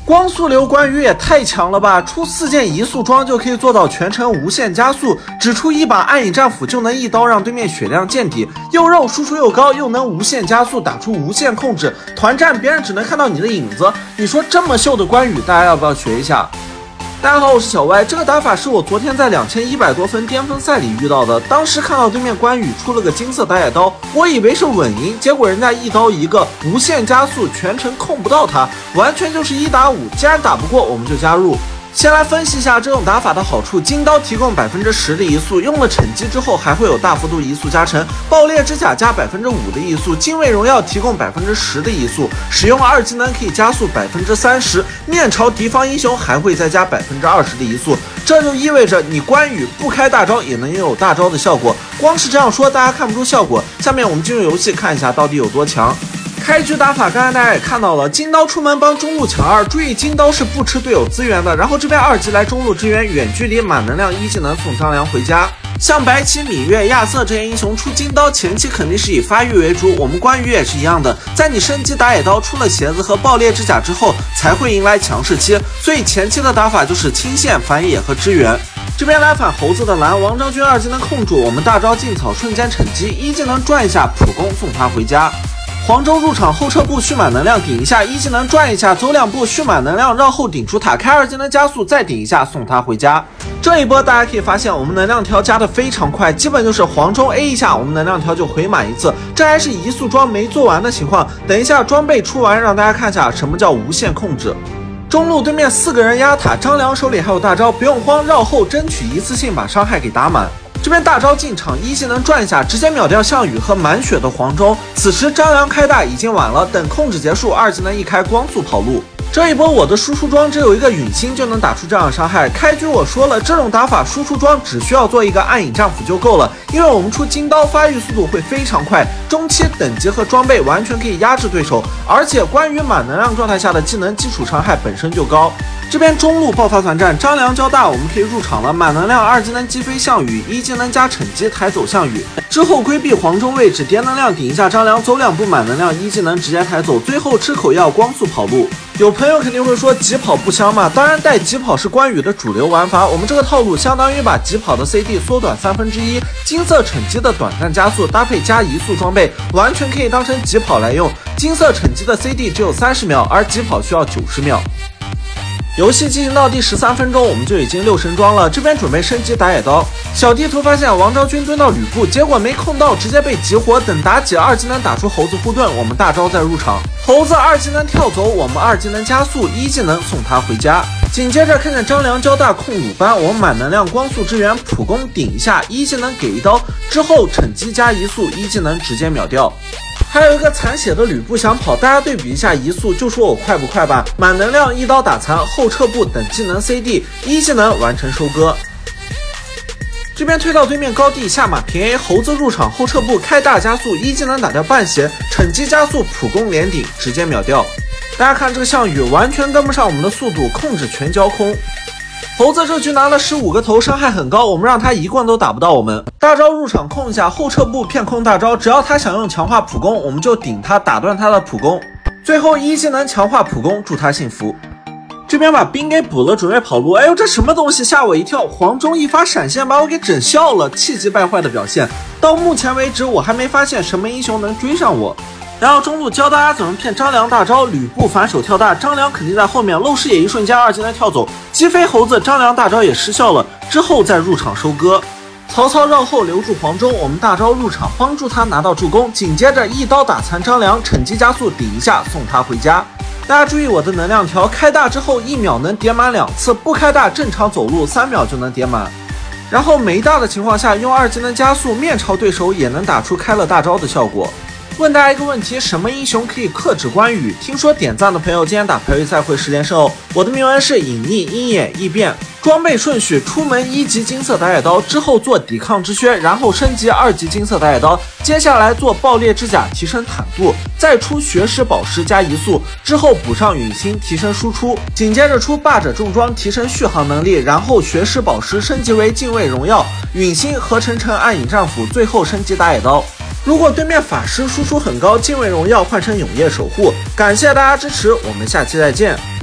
光速流关羽也太强了吧！出4件移速装就可以做到全程无限加速，只出一把暗影战斧就能一刀让对面血量见底，又肉输出又高，又能无限加速，打出无限控制，团战别人只能看到你的影子。你说这么秀的关羽，大家要不要学一下？大家好，我是小歪。这个打法是我昨天在2100多分巅峰赛里遇到的。当时看到对面关羽出了个金色打野刀，我以为是稳赢，结果人家一刀一个无限加速，全程控不到他，完全就是1打5。既然打不过，我们就加入。先来分析一下这种打法的好处。金刀提供10%的移速，用了惩击之后还会有大幅度移速加成。爆裂之甲加5%的移速，敬畏荣耀提供10%的移速，使用2技能可以加速30%，面朝敌方英雄还会再加20%的移速。这就意味着你关羽不开大招也能拥有大招的效果。光是这样说大家看不出效果，下面我们进入游戏看一下到底有多强。开局打法刚才大家也看到了，金刀出门帮中路抢2，注意金刀是不吃队友资源的，然后这边2级来中路支援，远距离满能量1技能送张良回家。像白起、芈月、亚瑟这些英雄出金刀前期肯定是以发育为主，我们关羽也是一样的，在你升级打野刀出了鞋子和爆裂之甲之后才会迎来强势期，所以前期的打法就是清线、反野和支援。这边来反猴子的蓝，王昭君2技能控住，我们大招劲草瞬间惩击，1技能转一下普攻送他回家。黄忠入场后撤步蓄满能量顶一下，1技能转一下走2步蓄满能量绕后顶出塔，开2技能加速再顶一下送他回家。这一波大家可以发现我们能量条加的非常快，基本就是黄忠 A 一下我们能量条就回满一次，这还是移速装没做完的情况。等一下装备出完让大家看一下什么叫无限控制。中路对面4个人压塔，张良手里还有大招，不用慌，绕后争取一次性把伤害给打满。这边大招进场，1技能转一下，直接秒掉项羽和满血的黄忠。此时张良开大已经晚了，等控制结束，2技能一开，光速跑路。这一波我的输出装只有一个陨星就能打出这样的伤害。开局我说了，这种打法输出装只需要做一个暗影战斧就够了，因为我们出金刀发育速度会非常快，中期等级和装备完全可以压制对手，而且关羽满能量状态下的技能基础伤害本身就高。这边中路爆发团战，张良交大，我们可以入场了。满能量2技能击飞项羽，1技能加惩击抬走项羽，之后规避黄忠位置，叠能量顶一下张良，走2步满能量1技能直接抬走，最后吃口药光速跑路。有朋友肯定会说疾跑不香嘛，当然带疾跑是关羽的主流玩法，我们这个套路相当于把疾跑的 CD 缩短1/3，金色惩击的短暂加速搭配加移速装备，完全可以当成疾跑来用。金色惩击的 CD 只有30秒，而疾跑需要90秒。游戏进行到第13分钟，我们就已经6神装了。这边准备升级打野刀，小弟突发现王昭君蹲到吕布，结果没控到，直接被集火。等打起2技能打出猴子护盾，我们大招再入场。猴子2技能跳走，我们2技能加速，1技能送他回家。紧接着看见张良交大控鲁班，我们满能量光速支援普攻顶一下，1技能给一刀，之后惩击加移速，1技能直接秒掉。还有一个残血的吕布想跑，大家对比一下移速，就说我快不快吧。满能量1刀打残，后撤步等技能 CD，1技能完成收割。这边推到对面高地下马平 A， 猴子入场后撤步开大加速，1技能打掉半血，惩击加速普攻连顶直接秒掉。大家看这个项羽完全跟不上我们的速度，控制全交空。猴子这局拿了15个头，伤害很高，我们让他一棍都打不到我们。大招入场控一下，后撤步骗空大招，只要他想用强化普攻，我们就顶他，打断他的普攻，最后1技能强化普攻，祝他幸福。这边把兵给补了，准备跑路。哎呦，这什么东西，吓我一跳！黄忠一发闪现把我给整笑了，气急败坏的表现。到目前为止，我还没发现什么英雄能追上我。然后中路教大家怎么骗张良大招，吕布反手跳大，张良肯定在后面，漏视野一瞬间2技能跳走，击飞猴子，张良大招也失效了，之后再入场收割。曹操绕后留住黄忠，我们大招入场帮助他拿到助攻，紧接着1刀打残张良，惩击加速顶一下送他回家。大家注意我的能量条，开大之后1秒能叠满2次，不开大正常走路3秒就能叠满。然后没大的情况下用2技能加速，面朝对手也能打出开了大招的效果。问大家一个问题，什么英雄可以克制关羽？听说点赞的朋友今天打排位赛会10连胜哦。我的铭文是隐匿、鹰眼、异变。装备顺序：出门1级金色打野刀，之后做抵抗之靴，然后升级2级金色打野刀，接下来做爆裂之甲提升坦度，再出血石宝石加移速，之后补上陨星提升输出，紧接着出霸者重装提升续航能力，然后血石宝石升级为敬畏荣耀，陨星合成成暗影战斧，最后升级打野刀。如果对面法师输出很高，敬畏荣耀换成永夜守护。感谢大家支持，我们下期再见。